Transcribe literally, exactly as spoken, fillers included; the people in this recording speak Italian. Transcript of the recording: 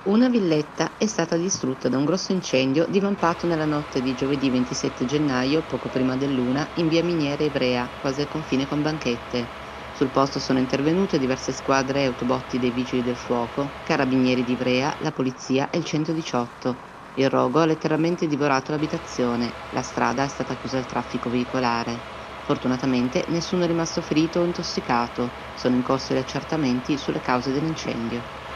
Una villetta è stata distrutta da un grosso incendio divampato nella notte di giovedì ventisette gennaio, poco prima dell'una, in via Miniera Ivrea, quasi al confine con Banchette. Sul posto sono intervenute diverse squadre e autobotti dei Vigili del Fuoco, Carabinieri di Ivrea, la Polizia e il centodiciotto. Il rogo ha letteralmente divorato l'abitazione. La strada è stata chiusa al traffico veicolare. Fortunatamente nessuno è rimasto ferito o intossicato. Sono in corso gli accertamenti sulle cause dell'incendio.